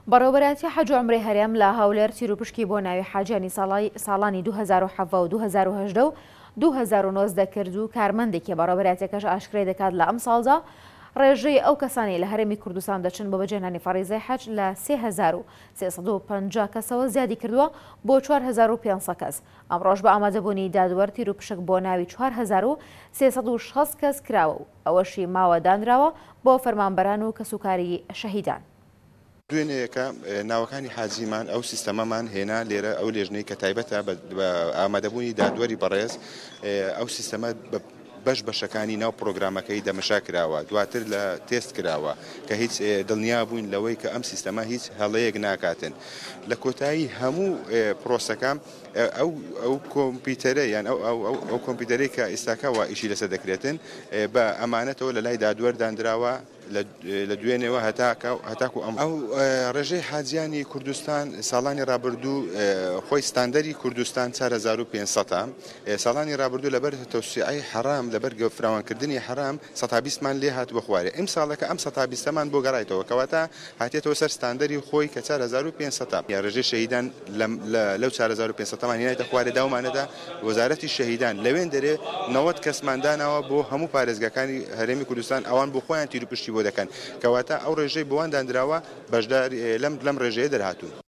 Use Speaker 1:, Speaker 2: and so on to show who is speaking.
Speaker 1: بەڕێوەبەرەتی حەج و عومرەی هەرێم لە هەولێر تیرروپشکی بۆ ناوی حاجیانی ساڵانی 2017 و 2018 و 2019 کرد و کارمەندێکی بەڕێوەبەرەتەکەش ئاشکرای دەکات لە ئەم ساڵدا ڕێژەی ئەو کەسانی لە هەرێمی کوردستان دەچن بۆ بەجێهێنانی فەریزەی حەج لە 3350 کەسەوە زیادی کردووە بۆ 4500 کەس. ئەمڕۆژ بە ئامادەبوونی دادوەر تیرروپشک بۆ ناوی 4360 کەس کراوە و ئەوەشی ماوە دانراوە بۆ فەرمانبەران و کەسوکاری شەهیدان.
Speaker 2: دوێنەیەکە ناوەکانی حاجیمان ئەو سیستەمەمان هێنا لێرە ئەو لێژنەی کە تایبەتە بە ئامادەبوونی دادوەری بەڕێز ئەو سیستەمە بەش بەشەکانی ناو پرۆگرامەکەی دەمەشا کراوە دواتر لە تێست کراوە کە هیچ دڵنیا بووین لەوەی کە ئەم سیستەمە هیچ هەڵەیەک ناکاتن لە کۆتایی هەموو پرۆسەکە ئەو کۆمپیوتەرە یان ئەو کۆمپیوتەرەی کە ئێستاکەوە ئیشی لەسەر دەکرێتن بە ئەمانەتەوە لە لای دادوەر دانراوە لە دوێنێەوە هەتاکو ئەو ڕێژەی حاجیانی کوردستان ساڵانی ڕابردوو خۆی ستاندەری کوردستان 4500 ساڵانی ڕابردوو لەبەر تەوسیعی حرام لەبەر فراوانکردنی حرام 120مان لێ هات بە خوارێ ئەم ساڵەکە ئەم 120مان بۆ گەڕایەوە کەواتە هاتێتەوە سەر ستاندەری خۆی کە 4500 یا ڕێژەی شەهیدان لەو 4500مان هێنایتە خوارێ داومانەدا وەزارەتی شەهیدان لەوێن دەرێ 90 کەسماندانەوە بۆ هەموو پارێزگاکانی هەرێمی کوردستان ئەوان بۆ خۆیان تیرروپشتی بۆ دەکەن کەواتە ئەو ڕێژەی بۆوان دانراوە بەشدار لەم ڕێژەیە دەرهاتوون.